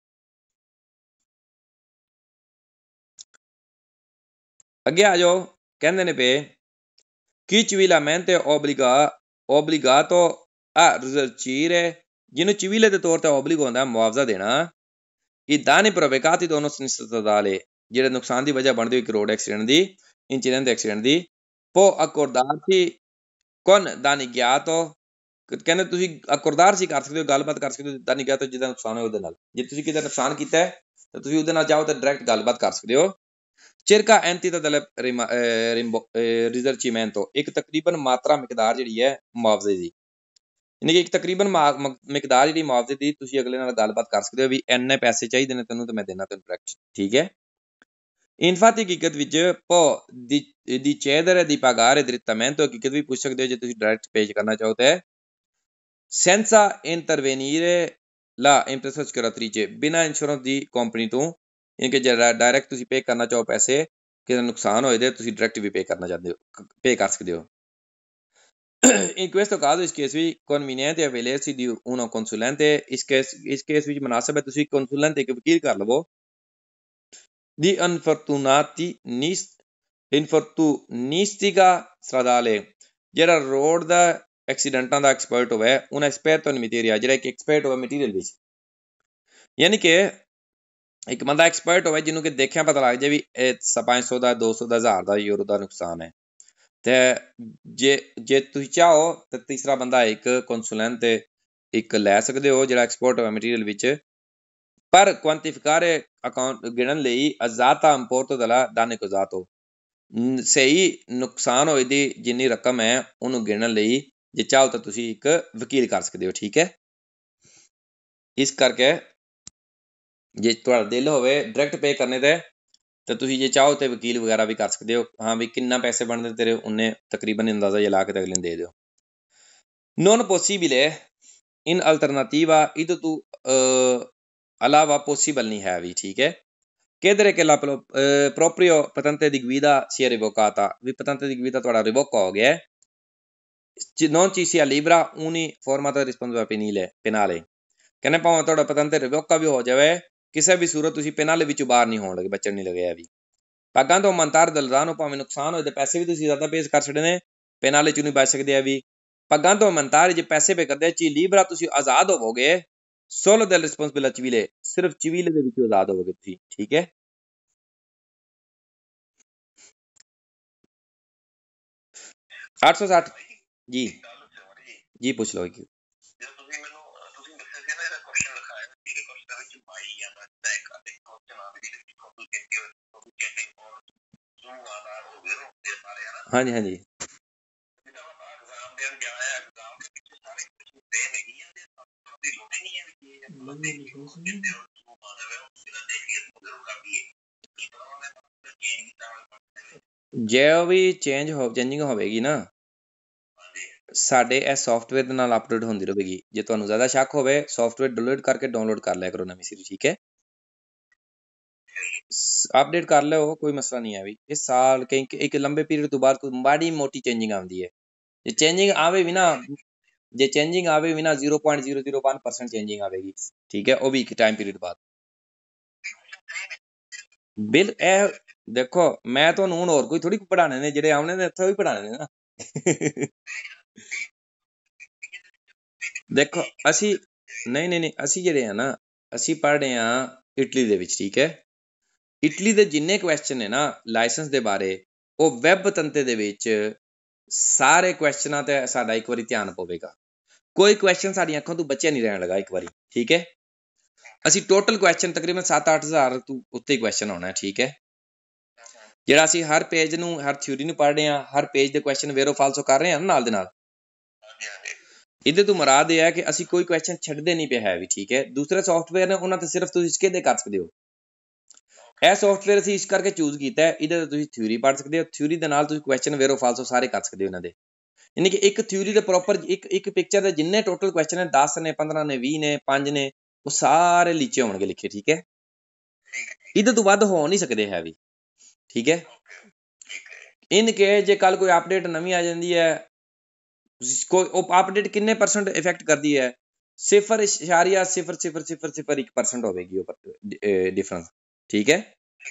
ਅੱਗੇ ਆ ਜਾਓ, ਕਹਿੰਦੇ ਨੇ ਪਏ chi civilmente obbliga obbligato a risarcire, ਜਿਹਨੂੰ civile ਦੇ ਤੌਰ ਤੇ obbligo ਹੁੰਦਾ ਮੁਆਵਜ਼ਾ ਦੇਣਾ, i danni provocati da uno sinistro stradale, ਜਿਹੜੇ ਨੁਕਸਾਨ ਦੀ ਵਜ੍ਹਾ ਬਣਦੀ ਹੋਈ ਇੱਕ ਰੋਡ ਐਕਸੀਡੈਂਟ ਦੀ, incidente ਐਕਸੀਡੈਂਟ ਦੀ, può accordarsi con danneggiato, ਕਹਿੰਦੇ ਤੁਸੀਂ ਅਕੋਰਦਾਰ ਸੀ ਕਰ ਸਕਦੇ ਹੋ, ਗੱਲਬਾਤ ਕਰ ਸਕਦੇ ਹੋ danneggiato ਜਿਹਦਾ ਨੁਕਸਾਨ ਹੋਇਆ ਉਹਦੇ ਨਾਲ। ਜੇ ਤੁਸੀਂ ਕਿਤੇ ਨੁਕਸਾਨ ਕੀਤਾ ਹੈ ਤਾਂ ਤੁਸੀਂ ਉਹਦੇ ਨਾਲ ਜਾਓ ਤਾਂ ਡਾਇਰੈਕਟ ਗੱਲਬਾਤ ਕਰ ਸਕਦੇ ਹੋ। ਚਿਰਕਾ ਐਂਤੀ ਦਾ ਰਿਜ਼ਰਚੀਮੈਂਟੋ, ਇੱਕ ਤਕਰੀਬਨ ਮਾਤਰਾ ਮਿਕਦਾਰ ਜਿਹੜੀ ਹੈ ਮੁਆਵਜ਼ੇ ਦੀ, ਯਾਨੀ ਕਿ ਇੱਕ ਤਕਰੀਬਨ ਮਿਕਦਾਰ ਜਿਹੜੀ ਮੁਆਵਜ਼ੇ ਦੀ, ਤੁਸੀਂ ਅਗਲੇ ਨਾਲ ਗੱਲਬਾਤ ਕਰ ਸਕਦੇ ਹੋ ਵੀ ਇੰਨੇ ਪੈਸੇ ਚਾਹੀਦੇ ਨੇ ਤੈਨੂੰ ਤੇ ਮੈਂ ਦੇਣਾ ਤੈਨੂੰ ਡਾਇਰੈਕਟ। ਠੀਕ ਹੈ, ਇਨਫਾਤੀ ਹਕੀਕਤ ਵਿੱਚ ਪੋ ਦੀ ਦੀ ਚੇਦਰ ਦੀ ਪਗਾਰੇ ਦ੍ਰਿਤਮੈਂਟੋ, ਹਕੀਕਤ ਵੀ ਪੁੱਛ ਸਕਦੇ ਹੋ ਜੇ ਤੁਸੀਂ ਡਾਇਰੈਕਟ ਪੇਜ ਕਰਨਾ ਚਾਹੋ ਤੇ senza intervenire la impresa assicuratrice, ਬਿਨਾਂ ਇੰਸ਼ੋਰੈਂਸ ਦੀ ਕੰਪਨੀ ਤੋਂ, ਯਾਨੀ ਕਿ ਜਿਹੜਾ ਡਾਇਰੈਕਟ ਤੁਸੀਂ ਪੇ ਕਰਨਾ ਚਾਹੋ ਪੈਸੇ, ਕਿਸੇ ਨੁਕਸਾਨ ਹੋਏ ਤੇ ਤੁਸੀਂ ਡਾਇਰੈਕਟ ਵੀ ਪੇ ਕਰਨਾ ਚਾਹੁੰਦੇ ਹੋ, ਪੇ ਕਰ ਸਕਦੇ ਹੋ। in questo caso ਇਸ ਕੇਸ ਵਿੱਚ conveniente avvalersi di uno consulente, ਇਸ ਕੇਸ ਇਸ ਕੇਸ ਵਿੱਚ ਮੁਨਾਸਬ ਹੈ ਤੁਸੀਂ consulente ਇੱਕ ਵਕੀਲ ਕਰ ਲਵੋ। di infortunati nis ਇਨਫੋਰਟੂਨਿਸਟਿਕਾ stradale ਜਿਹੜਾ ਰੋਡ ਦਾ ਐਕਸੀਡੈਂਟਾਂ ਦਾ ਐਕਸਪਰਟ ਹੋਵੇ ਉਹਨਾਂ ਐਕਸਪਰਟ ਤੋਂ ਮਟੀਰੀਅਲ ਜਿਹੜਾ ਇੱਕ ਐਕਸਪਰਟ ਹੋਵੇ ਮਟੀਰੀਅਲ ਵਿੱਚ ਯਾਨੀ ਕਿ ਇੱਕ ਬੰਦਾ ਐਕਸਪਰਟ ਹੋਵੇ ਜਿਹਨੂੰ ਕਿ ਦੇਖਿਆ ਪਤਾ ਲੱਗ ਜਾਏ ਵੀ ਇਹ ਪੰਜ ਸੌ ਦਾ ਦੋ ਸੌ ਦਾ ਹਜ਼ਾਰ ਦਾ ਯੂਰੋ ਦਾ ਨੁਕਸਾਨ ਹੈ ਤੇ ਜੇ ਜੇ ਤੁਸੀਂ ਚਾਹੋ ਤਾਂ ਤੀਸਰਾ ਬੰਦਾ ਇੱਕ ਕੰਸੂਲੈਂਟ ਤੇ ਇੱਕ ਲੈ ਸਕਦੇ ਹੋ ਜਿਹੜਾ ਐਕਸਪਰਟ ਹੋਵੇ ਮਟੀਰੀਅਲ ਵਿੱਚ ਪਰ ਕੁਆਂਟੀਫਿਕਾਰੇ ਅਕਾਊਂਟ ਗਿਣਨ ਲਈ ਅਜ਼ਾਤਾ ਇੰਪੋਰਟੋ ਦਲਾ ਦਾਨੇ ਕੋ ਜ਼ਾਤੋ ਸਹੀ ਨੁਕਸਾਨ ਹੋਏ ਦੀ ਜਿੰਨੀ ਰਕਮ ਹੈ ਉਹਨੂੰ ਗਿਣਨ ਲਈ ਜੇ ਚਾਹੋ ਤਾਂ ਤੁਸੀਂ ਇੱਕ ਵਕੀਲ ਕਰ ਸਕਦੇ ਹੋ ਠੀਕ ਹੈ ਇਸ ਕਰਕੇ ਜੇ ਤੁਹਾਡਾ ਦਿਲ ਹੋਵੇ ਡਾਇਰੈਕਟ ਪੇ ਕਰਨੇ ਤੇ ਤਾਂ ਤੁਸੀਂ ਜੇ ਚਾਹੋ ਤੇ ਵਕੀਲ ਵਗੈਰਾ ਵੀ ਕਰ ਸਕਦੇ ਹੋ ਹਾਂ ਵੀ ਕਿੰਨਾ ਪੈਸੇ ਬਣਦੇ ਤੇਰੇ ਉਹਨੇ ਤਕਰੀਬਨ ਅੰਦਾਜ਼ਾ ਜਿਹਾ ਲਾ ਕੇ ਅਗਲੇ ਨੂੰ ਦੇ ਦਿਓ non possibile in alternativa ਇਹਦੇ ਤੋਂ ਇਲਾਵਾ ਪੋਸੀਬਲ ਨਹੀਂ ਹੈ ਵੀ ਠੀਕ ਹੈ chiedere che la proprio patente di guida sia revocata ਵੀ patente di guida ਤੁਹਾਡਾ ਰਿਵੋਕ ਹੋ ਗਿਆ non ci sia libera uniforme di responsabilità penale ਕਹਿੰਦੇ ਭਾਵੇਂ ਤੁਹਾਡਾ patente ਰਿਵੋਕਾ ਵੀ ਹੋ ਜਾਵੇ ਕਿਸੇ ਵੀ ਸੂਰਤ ਤੁਸੀਂ ਪੈਨਾਲੇ ਵਿੱਚੋਂ ਬਾਹਰ ਨਹੀਂ ਹੋਣ ਲੱਗੇ ਬਚਣ ਨਹੀਂ ਲੱਗਿਆ ਵੀ ਪੱਗਾਂ ਤੋਂ ਮੰਤਾਰ ਦਲਦਾਨੋ ਭਾਵੇਂ ਨੁਕਸਾਨ ਹੋਏ ਤੇ ਪੈਸੇ ਵੀ ਤੁਸੀਂ ਜ਼ਿਆਦਾ ਪੇਸ਼ ਕਰ ਸਕਦੇ ਨੇ ਪੈਨਾਲੇ ਚੋਂ ਨਹੀਂ ਬਚ ਸਕਦੇ ਆ ਵੀ ਪੱਗਾਂ ਤੋਂ ਮੰਤਾਰ ਜੇ ਪੈਸੇ ਪੇ ਕਰਦੇ ਚੀ ਲੀਬਰਾ ਤੁਸੀਂ ਆਜ਼ਾਦ ਹੋਵੋਗੇ solo del responsabile civile ਸਿਰਫ civile ਦੇ ਵਿੱਚੋਂ ਆਜ਼ਾਦ ਹੋਵੋਗੇ ਤੁਸੀਂ ਠੀਕ ਹੈ ਅੱਠ ਸੌ ਸੱਠ ਜੀ ਜੀ ਪੁੱਛ ਲਓ ਕਿ ਹਾਂਜੀ ਹਾਂਜੀ ਜੇ ਉਹ ਵੀ ਚੇਂਜ ਹੋ ਚੇਂਜਿੰਗ ਹੋਵੇਗੀ ਨਾ ਸਾਡੇ ਇਹ ਸੌਫਟਵੇਅਰ ਦੇ ਨਾਲ ਅਪਡੇਟ ਹੁੰਦੀ ਰਹੇਗੀ ਜੇ ਤੁਹਾਨੂੰ ਜ਼ਿਆਦਾ ਸ਼ੱਕ ਹੋਵੇ ਸੌਫਟਵੇਅਰ ਡਾਊਨਲੋਡ ਕਰਕੇ ਡਾਊਨਲੋਡ ਕਰ ਲਿਆ ਕਰੋ ਨਵੀਂ ਸੀਰੀ ਠੀਕ ਹੈ ਅਪਡੇਟ ਕਰ ਲਿਓ ਕੋਈ ਮਸਲਾ ਨਹੀਂ ਹੈ ਵੀ ਇਸ ਸਾਲ ਕਈ ਇੱਕ ਲੰਬੇ ਪੀਰੀਅਡ ਤੋਂ ਬਾਅਦ ਕੋਈ ਮਾੜੀ ਮੋਟੀ ਚੇਂਜਿੰਗ ਆਉਂਦੀ ਹੈ ਜੇ ਚੇਂਜਿੰਗ ਆਵੇ ਵੀ ਨਾ ਜੇ ਚੇਂਜਿੰਗ ਆਵੇ ਵੀ ਨਾ zero point zero zero one percent changing ਆਵੇਗੀ ਠੀਕ ਹੈ ਉਹ ਵੀ ਇੱਕ ਟਾਈਮ ਪੀਰੀਅਡ ਬਾਅਦ ਬਿਲ ਇਹ ਦੇਖੋ ਮੈਂ ਤੁਹਾਨੂੰ ਹੁਣ ਹੋਰ ਕੋਈ ਥੋੜੀ ਪੜਾਣੇ ਨੇ ਜਿਹੜੇ ਆਉਣੇ ਨੇ ਇੱਥੇ ਵੀ ਪੜਾਣੇ ਨੇ ਨਾ ਦੇਖੋ ਅਸੀਂ ਨਹੀਂ ਨਹੀਂ ਨਹੀਂ ਅਸੀਂ ਜਿਹੜੇ ਆ ਨਾ ਅਸੀਂ ਪੜ੍ਹ ਰਹੇ ਹਾਂ ਇਟਲੀ ਦੇ ਵਿੱਚ ਠੀਕ ਹੈ ਇਟਲੀ ਦੇ ਜਿੰਨੇ ਕੁਐਸਚਨ ਨੇ ਨਾ ਲਾਇਸੈਂਸ ਦੇ ਬਾਰੇ ਉਹ ਵੈਬ ਤੰਤੇ ਦੇ ਵਿੱਚ ਸਾਰੇ ਕੁਐਸਚਨਾਂ ਤੇ ਸਾਡਾ ਇੱਕ ਵਾਰੀ ਧਿਆਨ ਪਵੇਗਾ ਕੋਈ ਕੁਐਸਚਨ ਸਾਡੀਆਂ ਅੱਖਾਂ ਤੋਂ ਬਚਿਆ ਨਹੀਂ ਰਹਿਣ ਲੱਗਾ ਇੱਕ ਵਾਰੀ ਠੀਕ ਹੈ ਅਸੀਂ ਟੋਟਲ ਕੁਐਸਚਨ ਤਕਰੀਬਨ ਸੱਤ ਅੱਠ ਹਜ਼ਾਰ ਤੋਂ ਉੱਤੇ ਕੁਐਸਚਨ ਹੋਣਾ ਠੀਕ ਹੈ ਜਿਹੜਾ ਅਸੀਂ ਹਰ ਪੇਜ ਨੂੰ ਹਰ ਥਿਊਰੀ ਨੂੰ ਪੜ੍ਹ ਰਹੇ ਹਾਂ ਹਰ ਪੇਜ ਦੇ ਕੁਐਸਚਨ ਵੇਰੋ ਫਾਲਸੋ ਕਰ ਰਹੇ ਹਾਂ ਨਾਲ ਦੇ ਨਾਲ ਇਹਦੇ ਤੋਂ ਮੁਰਾਦ ਇਹ ਹੈ ਕਿ ਅਸੀਂ ਕੋਈ ਕੁਐਸਚਨ ਛੱਡਦੇ ਨਹੀਂ ਪਿਆ ਹੈ ਵੀ ਠੀਕ ਹੈ ਦੂਸਰੇ ਸੌਫਟਵੇਅਰ ਨੇ ਉਹਨਾਂ ਤੇ ਸਿਰਫ ਤੁਸੀਂ ਕਿਹਦੇ ਕਰ ਸਕਦੇ ਹੋ ਇਹ ਸੌਫਟਵੇਅਰ ਅਸੀਂ ਇਸ ਕਰਕੇ ਚੂਜ਼ ਕੀਤਾ ਹੈ ਇਹਦੇ ਤੇ ਤੁਸੀਂ ਥਿਊਰੀ ਪੜ੍ਹ ਸਕਦੇ ਹੋ ਥਿਊਰੀ ਦੇ ਨਾਲ ਤੁਸੀਂ ਕੁਐਸਚਨ ਵੇਰੋ ਫਾਲਸੋ ਸਾਰੇ ਕਰ ਸਕਦੇ ਹੋ ਇਹਨਾਂ ਦੇ ਯਾਨੀ ਕਿ ਇੱਕ ਥਿਊਰੀ ਦੇ ਪ੍ਰੋਪਰ ਇੱਕ ਇੱਕ ਪਿਕਚਰ ਦੇ ਜਿੰਨੇ ਟੋਟਲ ਕੁਐਸਚਨ ਨੇ ਦਸ ਨੇ ਪੰਦਰਾਂ ਨੇ ਵੀਹ ਨੇ ਪੰਜ ਨੇ ਉਹ ਸਾਰੇ ਨੀਚੇ ਹੋਣਗੇ ਲਿਖੇ ਠੀਕ ਹੈ ਇਹਦੇ ਤੋਂ ਵੱਧ ਹੋ ਨਹੀਂ ਸਕਦੇ ਹੈ ਵੀ ਠੀਕ ਹੈ ਇਨ ਕੇ ਜੇ ਕੱਲ ਕੋਈ ਅਪਡੇਟ ਨਵੀਂ ਆ ਜਾਂਦੀ ਹੈ ਕੋਈ ਉਹ ਅਪਡੇਟ ਕਿੰਨੇ ਪਰਸੈਂਟ ਇਫੈਕਟ ਕਰਦੀ ਹੈ ਸਿਫਰ ਇਸ਼ਾਰੀਆ ਸਿਫਰ ਸਿਫਰ ਸਿਫਰ ਸਿਫਰ ਇੱਕ ਪਰਸੈਂਟ ਹੋਵੇਗੀ ਉਹ ਡਿਫਰੈਂਸ ਠੀਕ ਹੈ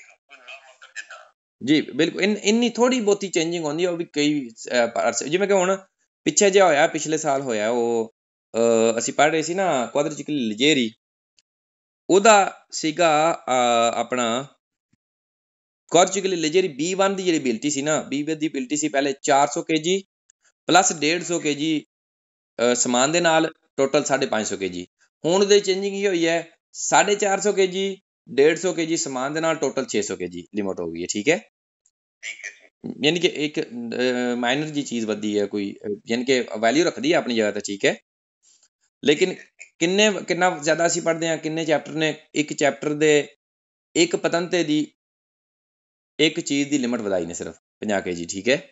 ਜੀ ਬਿਲਕੁਲ ਇੰਨੀ ਥੋੜੀ ਬਹੁਤੀ ਚੇਂਜਿੰਗ ਹੁੰਦੀ ਹੈ ਉਹ ਵੀ ਕਈ ਜਿਵੇਂ ਕਿ ਹੁਣ ਪਿੱਛੇ ਜਿਹਾ ਹੋਇਆ ਪਿਛਲੇ ਸਾਲ ਹੋਇਆ ਉਹ ਅਸੀਂ ਪੜ੍ਹ ਰਹੇ ਸੀ ਨਾ ਕੁਆਡਰਿਚਿਕਲ ਲਿਜੇਰੀ ਉਹਦਾ ਸੀਗਾ ਆਪਣਾ ਕੁਆਡਰਿਚਿਕਲ ਲਿਜੇਰੀ ਬੀ ਵਨ ਦੀ ਜਿਹੜੀ ਬਿਲਟੀ ਸੀ ਨਾ ਬੀ ਵਨ ਦੀ ਬਿਲਟੀ ਸੀ ਪਹਿਲੇ ਚਾਰ ਸੌ ਕੇਜੀ ਪਲੱਸ ਡੇਢ ਸੌ ਕੇਜੀ ਸਮਾਨ ਦੇ ਨਾਲ ਟੋਟਲ ਸਾਢੇ ਪੰਜ ਸੌ ਕੇਜੀ ਹੁਣ ਉਹਦੇ ਚੇਂਜਿੰਗ ਹੀ ਹੋਈ ਹੈ ਸਾਢੇ ਚਾਰ ਸੌ ਕੇਜੀ ਡੇਢ ਸੌ ਕੇਜੀ ਸਮਾਨ ਦੇ ਨਾਲ ਟੋਟਲ ਛੇ ਸੌ ਕੇਜੀ ਲਿਮਟ ਹੋ ਗਈ ਹੈ ਠੀਕ ਹੈ ਯਾਨੀ ਕਿ ਇੱਕ ਮਾਈਨਰ ਜੀ ਚੀਜ਼ ਵੱਧਦੀ ਹੈ ਕੋਈ ਯਾਨੀ ਕਿ ਵੈਲਿਊ ਰੱਖਦੀ ਹੈ ਆਪਣੀ ਜਗ੍ਹਾ ਤੇ ਠੀਕ ਹੈ ਲੇਕਿਨ ਕਿੰਨੇ ਕਿੰਨਾ ਜ਼ਿਆਦਾ ਅਸੀਂ ਪੜ੍ਹਦੇ ਹਾਂ ਕਿੰਨੇ ਚੈਪਟਰ ਨੇ ਇੱਕ ਚੈਪਟਰ ਦੇ ਇੱਕ ਪਤੰਤੇ ਦੀ ਇੱਕ ਚੀਜ਼ ਦੀ ਲਿਮਟ ਵਧਾਈ ਨੇ ਸਿਰਫ ਪੰਜਾਹ ਕੇਜੀ ਠੀਕ ਹੈ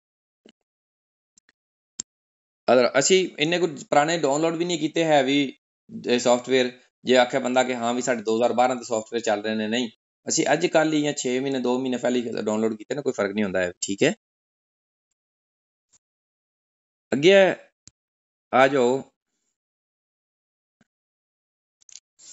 ਅਗਰ ਅਸੀਂ ਇੰਨੇ ਕੁ ਪੁਰਾਣੇ ਡਾਊਨਲੋਡ ਵੀ ਨਹੀਂ ਕੀਤੇ ਹੈ ਵੀ ਸੌਫਟਵੇਅਰ ਜੇ ਆਖਿਆ ਬੰਦਾ ਕਿ ਹਾਂ ਵੀ ਸਾਡੇ ਦੋ ਹਜ਼ਾਰ ਬਾਰਾਂ ਦੇ ਸੌਫਟਵੇਅਰ ਚੱਲ ਰਹੇ ਨੇ ਨਹੀਂ ਅਸੀਂ ਅੱਜ ਕੱਲ੍ਹ ਹੀ ਜਾਂ ਛੇ ਮਹੀਨੇ ਦੋ ਮਹੀਨੇ ਪਹਿਲੇ ਡਾਊਨਲੋਡ ਕੀਤੇ ਨਾ ਕੋਈ ਫਰਕ ਨਹੀਂ ਹੁੰਦਾ ਹੈ ਠੀਕ ਹੈ ਅੱਗੇ ਆ ਜਾਓ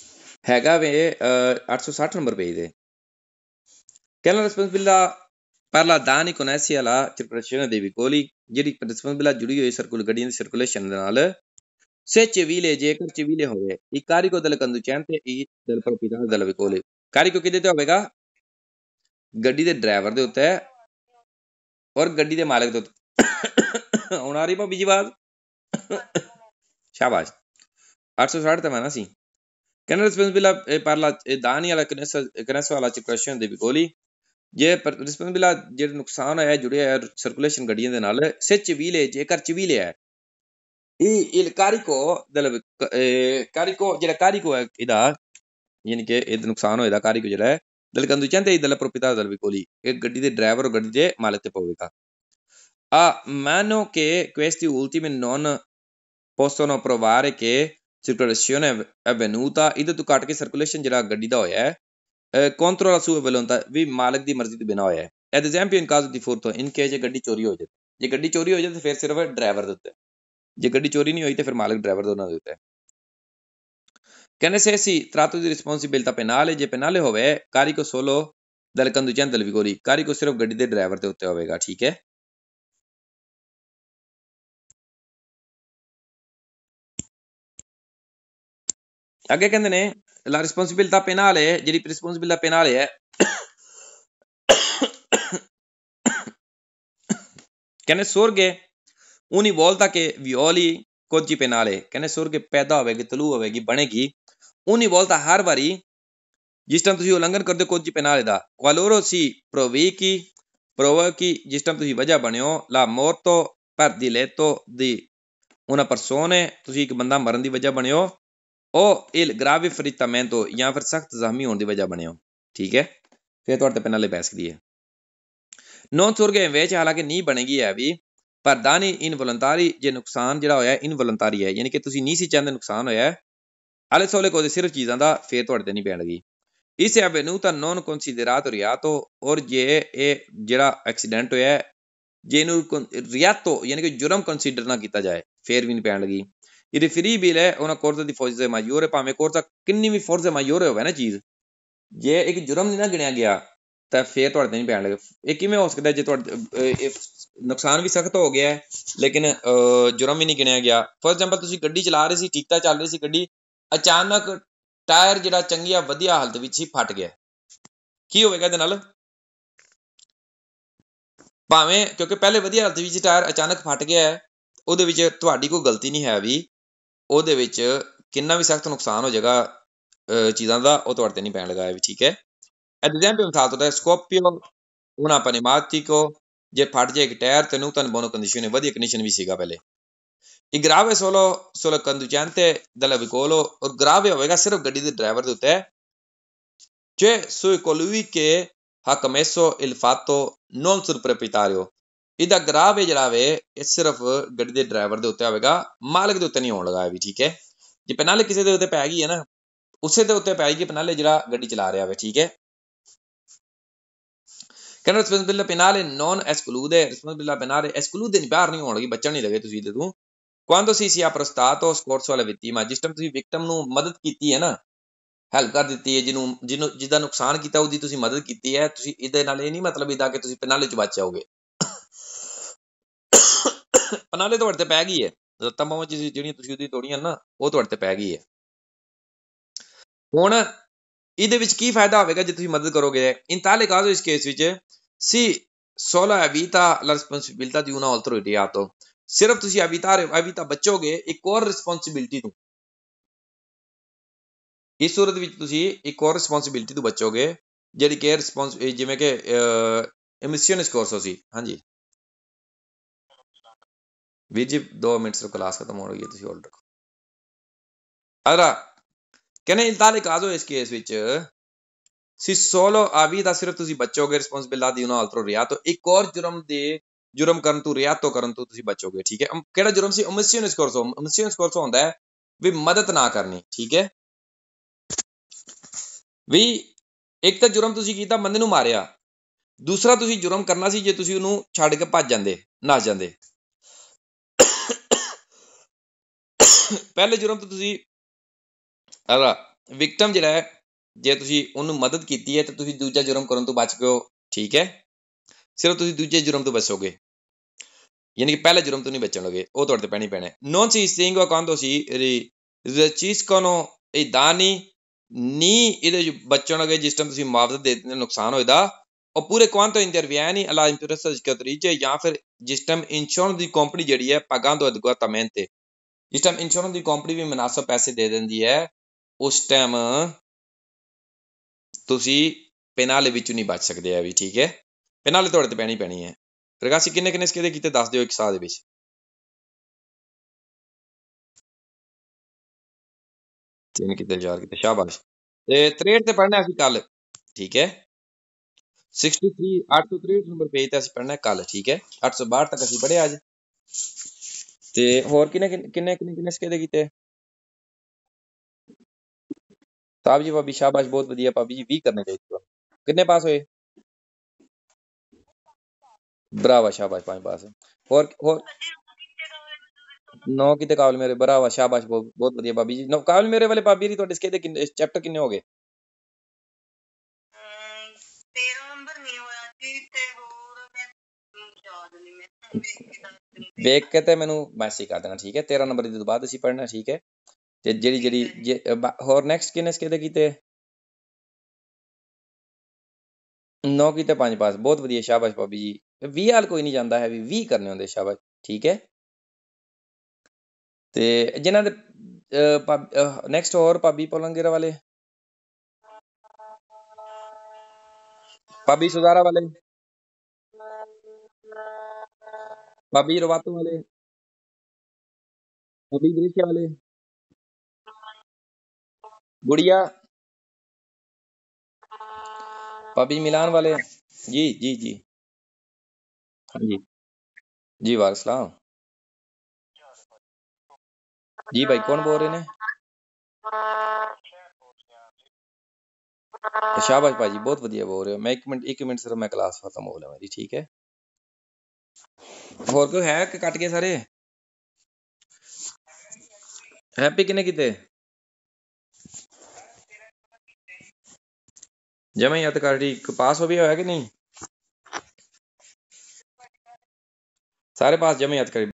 ਹੈਗਾ ਵੇ ਅੱਠ ਸੌ ਸੱਠ ਨੰਬਰ ਪੇਜ ਦੇ ਕਹਿੰਦਾ ਰਿਸਪੌਂਸਿਬਿਲਿਟà parla danni connessi alla circolazione dei veicoli ਜਿਹੜੀ ਰਿਸਪੌਂਸਿਬਿਲਟਾ ਜੁੜੀ ਹੋਈ ਸਰਕੂਲ ਗੱਡੀਆਂ ਦੀ ਸਰਕੂਲੇਸ਼ਨ ਦੇ ਨਾਲ se civile ਜੇਕਰ civile ਹੋਵੇ il carico del conducente e del proprietario del veicolo carico ਕਿਹਦੇ ਤੇ ਹੋਵੇਗਾ ਗੱਡੀ ਦੇ ਡਰਾਈਵਰ ਦੇ ਉੱਤੇ ਔਰ ਗੱਡੀ ਦੇ ਮਾਲਕ ਦੇ ਉੱਤੇ ਹੁਣ ਆ ਰਹੀ ਭਾਬੀ ਜੀ ਆਵਾਜ਼ ਸ਼ਾਬਾਸ਼ ਅੱਠ ਸੌ ਸਾठ ਤੇ ਮੈਂ ਨਾ ਸੀ ਕਹਿੰਦਾ ਰਿਸਪੌਂਸਿਬਿਲਟà parla danni alla connesso alla circolazione dei veicoli ਜੇ ਰਿਸਪੌਂਸਿਬਿਲਟਾ ਜਿਹੜਾ ਨੁਕਸਾਨ ਹੋਇਆ ਜੁੜਿਆ ਹੈ ਸਰਕੂਲੇਸ਼ਨ ਗੱਡੀਆਂ ਦੇ ਨਾਲ ਸੇ civile ਜੇਕਰ civile ਹੈ ਇਹ il carico del carico ਜਿਹੜਾ carico ਹੈ ਇਹਦਾ ਯਾਨੀ ਕਿ ਇਹ ਨੁਕਸਾਨ ਹੋਇਆ carico ਜਿਹੜਾ ਹੈ del conducente e del proprietario del veicolo ਇਹ ਗੱਡੀ ਦੇ ਡਰਾਈਵਰ ਗੱਡੀ ਦੇ ਮਾਲਕ ਤੇ ਪਵੇਗਾ a meno che questi ultimi non possono provare che circolazione è avvenuta ਇਹਦੇ ਤੋਂ ਘੱਟ ਕੇ ਸਰਕੂਲੇਸ਼ਨ ਜਿਹੜਾ ਗੱਡੀ ਦਾ ਹੋਇਆ ਹੈ contro la sua volontà ਵੀ ਮਾਲਕ ਦੀ ਮਰਜ਼ੀ ਤੋਂ ਬਿਨਾਂ ਹੋਇਆ ਹੈ ad esempio in caso di furto in case ਜੇ ਗੱਡੀ ਚੋਰੀ ਹੋ ਜਾਏ ਜੇ ਗੱਡੀ ਚੋਰੀ ਹੋ ਜਾਏ ਤਾਂ ਫਿਰ ਸਿਰਫ ਡਰਾਈਵਰ ਦੇ ਉੱਤੇ ਜੇ ਗੱਡੀ ਚੋਰੀ ਨਹੀਂ ਹੋਈ ਤੇ ਫਿਰ ਮਾਲਕ ਡਰਾਈਵਰ ਦੋਨਾਂ ਦੇ ਉੱਤੇ ਕਹਿੰਦੇ se si tratta di responsabilità penale ਜੇ penale ਹੋਵੇ carico solo del conducente del veicolo carico ਸਿਰਫ ਗੱਡੀ ਦੇ ਡਰਾਈਵਰ ਦੇ ਉੱਤੇ ਹੋਵੇਗਾ ਠੀਕ ਹੈ ਅੱਗੇ ਕਹਿੰਦੇ ਨੇ la responsabilità penale ਜਿਹੜੀ responsabilità penale ਹੈ ਕਹਿੰਦੇ sorge ogni volta che violi codice penale ਕਹਿੰਦੇ sorge ਪੈਦਾ ਹੋਵੇਗੀ ਤਲੂ ਹੋਵੇਗੀ ਬਣੇਗੀ ogni volta ਹਰ ਵਾਰੀ ਜਿਸ ਟਾਈਮ ਤੁਸੀਂ ਉਲੰਘਣ ਕਰਦੇ ਹੋ codice penale ਦਾ qualora si provochi provochi ਜਿਸ ਟਾਈਮ ਤੁਸੀਂ ਵਜ੍ਹਾ ਬਣਿਓ la morte per diletto di una persona ਤੁਸੀਂ ਇੱਕ ਬੰਦਾ ਮਰਨ ਦੀ ਵਜ੍ਹਾ ਬਣਿਓ o il grave frittamento ਜਾਂ ਫਿਰ ਸਖਤ ਜ਼ਖਮੀ ਹੋਣ ਦੀ ਵਜ੍ਹਾ ਬਣਿਓ ਠੀਕ ਹੈ ਫਿਰ ਤੁਹਾਡੇ ਤੇ ਪੈਨਾਲੇ ਪੈ ਸਕਦੀ ਹੈ non sorge invece ਹਾਲਾਂਕਿ ਨਹੀਂ ਬਣੇਗੀ ਹੈ ਵੀ ਪਰ danni involuntari ਜੇ ਨੁਕਸਾਨ ਜਿਹੜਾ ਹੋਇਆ involuntary ਹੈ ਯਾਨੀ ਕਿ ਤੁਸੀਂ ਨਹੀਂ ਸੀ ਚਾਹੁੰਦੇ ਨੁਕਸਾਨ ਹੋਇਆ alle sole cose ਸਿਰਫ ਚੀਜ਼ਾਂ ਦਾ ਫਿਰ ਤੁਹਾਡੇ ਤੇ ਨਹੀਂ ਪੈਣਗੀ ਇਸ ਹੈ avvenuta non considerato reato ਔਰ ਜੇ ਇਹ ਜਿਹੜਾ ਐਕਸੀਡੈਂਟ ਹੋਇਆ ਜੇ ਇਹਨੂੰ ਰਿਆਤੋ ਯਾਨੀ ਕਿ ਜੁਰਮ ਕੰਸੀਡਰ ਨਾ ਕੀਤਾ ਜਾਏ ਫਿਰ ਵੀ ਨਹੀਂ ਪੈਣ ਲੱਗੀ ਇਹ ਰਿਫਰੀਬਲ ਹੈ ਉਹਨਾਂ ਕੋਰਸ ਦੀ ਫੋਰਜ਼ੇ ਮਾਯੂਰ ਭਾਵੇਂ ਕੋਰਸ ਕਿੰਨੀ ਵੀ ਫੋਰਜ਼ੇ ਮਾਯੂਰ ਹੋਵੇ ਨਾ ਚੀਜ਼ ਜੇ ਇੱਕ ਜੁਰਮ ਨਹੀਂ ਨਾ ਗਿਣਿਆ ਗਿਆ ਤਾਂ ਫਿਰ ਤੁਹਾਡੇ ਤੇ ਨਹੀਂ ਪੈਣ ਲੱਗੇ ਇਹ ਕਿਵੇਂ ਹੋ ਸਕਦਾ ਜੇ ਤੁਹਾਡੇ ਨੁਕਸਾਨ ਵੀ ਸਖਤ ਹੋ ਗਿਆ ਲੇਕਿਨ ਜੁਰਮ ਵੀ ਨਹੀਂ ਗਿਣਿਆ ਗਿਆ ਫੋਰ ਐਗਜ਼ਾਮਪਲ ਤੁਸੀਂ ਗੱਡੀ ਚਲਾ ਰਹੇ ਸੀ ਠੀਕ ਠਾਕ ਚੱਲ ਰਹੀ ਸੀ ਗੱਡੀ ਅਚਾਨਕ ਟਾਇਰ ਜਿਹੜਾ ਚੰਗੀਆ ਵਧੀਆ ਹਾਲਤ ਵਿੱਚ ਹੀ ਫਟ ਗਿਆ ਕੀ ਹੋਵੇਗਾ ਇਹਦੇ ਨਾਲ ਭਾਵੇਂ ਕਿਉਂਕਿ ਪਹਿਲੇ ਵਧੀਆ ਹਾਲਤ ਵਿੱਚ ਟਾਇਰ ਅਚਾਨਕ ਫਟ ਗਿਆ ਹੈ ਉਹਦੇ ਵਿੱਚ ਤੁਹਾਡੀ ਕੋਈ ਗਲਤੀ ਨਹੀਂ ਹੈ ਵੀ ਉਹਦੇ ਵਿੱਚ ਕਿੰਨਾ ਵੀ ਸਖਤ ਨੁਕਸਾਨ ਹੋ ਜਾਏਗਾ ਚੀਜ਼ਾਂ ਦਾ ਉਹ ਤੁਹਾਡੇ ਤੇ ਨਹੀਂ ਪੈਣ ਲੱਗਾ ਵੀ ਠੀਕ ਹੈ ad esempio un salto da scoppio una pneumatico ਜੇ ਫਟ ਜਾਏ ਇੱਕ ਟਾਇਰ ਤੈਨੂੰ ਤਾਂ ਬੋਨੋ ਕੰਡੀਸ਼ਨ ਵਧੀਆ ਕੰਡੀਸ਼ਨ ਵੀ ਸੀਗਾ ਪਹਿਲੇ ਇਹ grave solo solo conducente della veicolo ਔਰ grave ਹੋਵੇਗਾ ਸਿਰਫ ਗੱਡੀ ਦੇ ਡਰਾਈਵਰ ਦੇ ਉੱਤੇ cioè su colui che ha commesso il fatto non sul proprietario ਇਹਦਾ grave ਜਿਹੜਾ ਵੇ ਇਹ ਸਿਰਫ ਗੱਡੀ ਦੇ ਡਰਾਈਵਰ ਦੇ ਉੱਤੇ ਹੋਵੇਗਾ ਮਾਲਕ ਦੇ ਉੱਤੇ ਨਹੀਂ ਹੋਣ ਲੱਗਾ ਵੀ ਠੀਕ ਹੈ ਜੇ ਪੈਨਾਲੇ ਕਿਸੇ ਦੇ ਉੱਤੇ ਪੈ ਗਈ ਹੈ ਨਾ ਉਸੇ ਦੇ ਉੱਤੇ ਪੈ ਗਈ ਪੈਨਾਲੇ ਜਿਹੜਾ ਗੱਡੀ ਚਲਾ ਰਿਹਾ ਵੇ ਠੀਕ ਹੈ ਕਹਿੰਦਾ responsabilità penale non esclude responsabilità penale esclude ਨਹੀਂ ਬਾਹਰ ਨਹੀਂ ਹੋਣ ਲੱਗੀ ਬਚਣ ਨਹੀਂ ਲੱਗੇ ਤੁਸੀਂ ਇਹਦੇ ਤੋਂ quando si sia prestato soccorso alla vittima ਜਿਸ ਟਾਈਮ ਤੁਸੀਂ ਵਿਕਟਮ ਨੂੰ ਮਦਦ ਕੀਤੀ ਹੈ ਨਾ ਹੈਲਪ ਕਰ ਦਿੱਤੀ ਹੈ ਜਿਹਨੂੰ ਜਿਹਨੂੰ ਜਿਹਦਾ ਨੁਕਸਾਨ ਕੀਤਾ ਉਹਦੀ ਤੁਸੀਂ ਮਦਦ ਕੀਤੀ ਹੈ ਤੁਸੀਂ ਇਹਦੇ ਨਾਲ ਇਹ ਨਹੀਂ ਮਤਲਬ ਇਹਦਾ ਕਿ ਤੁਸੀਂ ਪੈਨਾਲੇ ਚ ਬਚ ਜਾਓਗੇ ਪੈਨਾਲੇ ਤੁਹਾਡੇ ਤੇ ਪੈ ਗਈ ਹੈ ਲੱਤਾਂ ਬਾਹਾਂ ਜਿਹੜੀਆਂ ਤੁਸੀਂ ਉਹਦੀ ਤੋੜੀਆਂ ਨਾ ਉਹ ਤੁਹਾਡੇ ਤੇ ਪੈ ਗਈ ਹੈ ਹੁਣ ਇਹਦੇ ਵਿੱਚ ਕੀ ਫਾਇਦਾ ਹੋਵੇਗਾ ਜੇ ਤੁਸੀਂ ਮਦਦ ਕਰੋਗੇ in tale caso ਇਸ ਕੇਸ ਵਿੱਚ si solo evita la responsabilità di un altro reato ਸਿਰਫ ਤੁਸੀਂ evitare evita ਬਚੋਗੇ ਇੱਕ ਹੋਰ ਰਿਸਪੌਂਸਿਬਿਲਿਟੀ ਤੋਂ ਇਸ ਸੂਰਤ ਵਿੱਚ ਤੁਸੀਂ ਇੱਕ ਹੋਰ ਰਿਸਪੌਂਸਿਬਿਲਿਟੀ ਤੋਂ ਬਚੋਗੇ ਜਿਹੜੀ ਕਿ ਰਿਸਪੌਂਸ ਜਿਵੇਂ ਕਿ ਐਮਿਸ਼ਨ ਸਕੋਰਸ ਸੀ ਹਾਂਜੀ ਵੀਰ ਜੀ ਦੋ ਮਿੰਟ ਤੋਂ ਕਲਾਸ ਖਤਮ ਹੋ ਰਹੀ ਹੈ ਤੁਸੀਂ ਹੋਲਡ ਰੱਖੋ allora ਕਹਿੰਦੇ in tale caso ਇਸ ਕੇਸ ਵਿੱਚ si solo a vita ਸਿਰਫ ਤੁਸੀਂ ਬਚੋਗੇ ਰਿਸਪੌਂਸਿਬਿਲਿਟà di un altro reato ਇੱਕ ਹੋਰ ਜੁਰਮ ਦੇ ਜੁਰਮ ਕਰਨ ਤੋਂ ਰਿਆਤੋ ਕਰਨ ਤੋਂ ਤੁਸੀਂ ਬਚੋਗੇ ਠੀਕ ਹੈ ਕਿਹੜਾ ਜੁਰਮ ਸੀ omissione scorso omissione scorso ਹੁੰਦਾ ਹੈ ਵੀ ਮਦਦ ਨਾ ਕਰਨੀ ਠੀਕ ਹੈ ਵੀ ਇੱਕ ਤਾਂ ਜੁਰਮ ਤੁਸੀਂ ਕੀਤਾ ਬੰਦੇ ਨੂੰ ਮਾਰਿਆ ਦੂਸਰਾ ਤੁਸੀਂ ਜੁਰਮ ਕਰਨਾ ਸੀ ਜੇ ਤੁਸੀਂ ਉਹਨੂੰ ਛੱਡ ਕੇ ਭੱਜ ਜਾਂਦੇ ਨੱਸ ਜਾਂਦੇ ਪਹਿਲੇ ਜੁਰਮ ਤੋਂ ਤੁਸੀਂ ਅਰਾ ਵਿਕਟਮ ਜਿਹੜਾ ਹੈ ਜੇ ਤੁਸੀਂ ਉਹਨੂੰ ਮਦਦ ਕੀਤੀ ਹੈ ਤਾਂ ਤੁਸੀਂ ਦੂਜਾ ਜੁਰਮ ਕਰਨ ਤੋਂ ਬਚ ਗਏ ਹੋ ਠੀਕ ਹੈ ਸਿਰਫ ਤੁਸੀਂ ਦੂਜੇ ਜੁਰਮ ਤੋਂ ਬਚੋਗੇ, ਯਾਨੀ ਕਿ ਪਹਿਲੇ ਜੁਰਮ ਤੋਂ ਨਹੀਂ ਬਚਣਗੇ, ਉਹ ਤੁਹਾਡੇ ਤੇ ਪੈਣੀ ਪੈਣਾ। non si distingue quando si risarciscono i danni, ਨੀ ਇਹਦੇ ਬਚਣਗੇ ਜਿਸ ਟਾਈਮ ਤੁਸੀਂ ਮੁਆਵਜ਼ਾ ਦੇ ਦਿੰਦੇ ਨੁਕਸਾਨ ਹੋਏਦਾ, oppure quando intervieni alla impresa riscatrice, ਜਾਂ ਫਿਰ ਜਿਸ ਟਾਈਮ ਇੰਸ਼ੋਰੈਂਸ ਦੀ ਕੰਪਨੀ ਜਿਹੜੀ ਹੈ pagando adeguatamente, ਜਿਸ ਟਾਈਮ ਇੰਸ਼ੋਰੈਂਸ ਦੀ ਕੰਪਨੀ ਵੀ ਮੁਨਾਸਬ ਪੈਸੇ ਦੇ ਦਿੰਦੀ ਹੈ, ਉਸ ਟਾਈਮ ਤੁਸੀਂ ਪੈਨਾਲੇ ਵਿੱਚੋਂ ਨਹੀਂ ਬਚ ਸਕਦੇ ਆ ਵੀ, ਠੀਕ ਹੈ, ਪੈਨਾਲੇ ਤੁਹਾਡੇ ਤੇ ਪੈਣੀ ਪੈਣੀ ਹੈ। ਰਗਾਸੀ ਕਿੰਨੇ ਕਿੰਨੇ ਸਕੇਦੇ ਕੀਤੇ ਦੱਸ ਦਿਓ ਇੱਕ ਸਾਲ ਦੇ ਵਿੱਚ। ਤਿੰਨ ਕਿਤੇ, ਚਾਰ ਕਿਤੇ, ਸ਼ਾਬਾਸ਼। ਤੇ ਤ੍ਰੇਹਠ ਤੇ ਪੜ੍ਹਨਾ ਅਸੀਂ ਕੱਲ, ਠੀਕ ਹੈ, ਸਿਕਸਟੀ ਥ੍ਰੀ ਅੱਠ ਸੌ ਤ੍ਰੇਹਠ ਨੰਬਰ ਪੇਜ ਤੇ ਅਸੀਂ ਪੜ੍ਹਨਾ ਕੱਲ, ਠੀਕ ਹੈ, ਅੱਠ ਸੌ ਬਾਹਠ ਤੱਕ ਅਸੀਂ ਪੜ੍ਹਿਆ ਅੱਜ। ਤੇ ਹੋਰ ਕਿੰਨੇ ਕਿੰਨੇ ਕਿੰਨੇ ਕਿੰਨੇ ਸਕੇਦੇ ਕੀਤੇ ਸਾਹਿਬ ਜੀ? ਭਾਬੀ ਸ਼ਾਬਾਸ਼, ਬਹੁਤ ਵਧੀਆ ਭਾਬੀ ਜੀ, ਵੀਹ ਕਰਨੇ ਚਾਹੀਦੇ। ਕਿੰਨੇ ਪਾਸ ਹੋਏ? ਬਰਾਵਾ, ਸ਼ਾਬਾਸ਼, ਪੰਜ ਪਾਸ। ਹੋਰ ਹੋਰ ਨੌ ਕਿਤੇ ਕਾਬਲ ਮੇਰੇ, ਬਰਾਵਾ, ਸ਼ਾਬਾਸ਼, ਬਹੁਤ ਬਹੁਤ ਵਧੀਆ ਭਾਬੀ ਜੀ। ਨੌ ਕਾਬਲ ਮੇਰੇ ਵਾਲੇ ਭਾਬੀ ਜੀ ਤੁਹਾਡੇ ਸਕੇਦੇ ਕਿੰਨੇ, ਚੈਪਟਰ ਕਿੰਨੇ ਹੋ ਗਏ? ਵੇਖ ਕੇ ਤੇ ਮੈਨੂੰ ਮੈਸੇਜ ਕਰ ਦੇਣਾ, ਠੀਕ ਹੈ, ਤੇਰਾਂ ਨੰਬਰ ਦੀ ਤੋਂ ਬਾਅਦ ਅਸੀਂ ਪੜ੍ਹਨਾ, ਠੀਕ ਹੈ। ਤੇ ਜਿਹੜੀ ਜਿਹੜੀ ਜੇ ਹੋਰ ਨੈਕਸਟ ਕਿੰਨੇ ਸਕੇਦੇ ਕੀਤੇ? ਨੌ ਕੀਤੇ, ਪੰਜ ਪਾਸ, ਬਹੁਤ ਵਧੀਆ, ਸ਼ਾਬਾਸ਼ ਭਾਬੀ ਜੀ। ਵੀਹ ਹਾਲ ਕੋਈ ਨਹੀਂ ਜਾਂਦਾ ਹੈ ਵੀ, ਵੀਹ ਕਰਨੇ ਹੁੰਦੇ, ਸ਼ਾਬਾਸ਼, ਠੀਕ ਹੈ। ਤੇ ਜਿਨ੍ਹਾਂ ਦੇ ਨੈਕਸਟ ਹੋਰ ਭਾਬੀ ਪੋਲੰਗੇਰਾ ਵਾਲੇ, ਭਾਬੀ ਸੁਜ਼ਾਰਾ ਵਾਲੇ, ਭਾਬੀ ਰਵਾਤੂ ਵਾਲੇ, ਭਾਬੀ ਗ੍ਰੀਸ਼ਾ ਵਾਲੇ, ਗੁੜੀਆ, ਭਾਬੀ मिलान वाले, जी जी जी, हाँ जी जी, वालेकुम सलाम जी। भाई कौन बोल रहे ने? शाबाश भाजी, बहुत ਵਧੀਆ ਬੋਲ ਰਹੇ ਹੋ। ਮੈਂ ਇੱਕ ਮਿੰਟ ਇੱਕ ਮਿੰਟ ਸਿਰਫ ਮੈਂ ਕਲਾਸ ਖਤਮ ਹੋ ਲੈ ਮੇਰੀ, ਠੀਕ ਹੈ। ਹੋਰ ਕੋਈ ਹੈ ਕਿ ਕੱਟ ਗਏ ਸਾਰੇ? ਹੈਪੀ ਕਿੰਨੇ ਕੀਤੇ? ਜਮਾ ਯਾਦ ਕਰ ਰਹੀ, ਪਾਸ ਹੋ ਵੀ ਹੋਇਆ ਕਿ ਨਹੀਂ? ਸਾਰੇ ਪਾਸ, ਜਮਾ ਯਾਦ ਕਰੀ।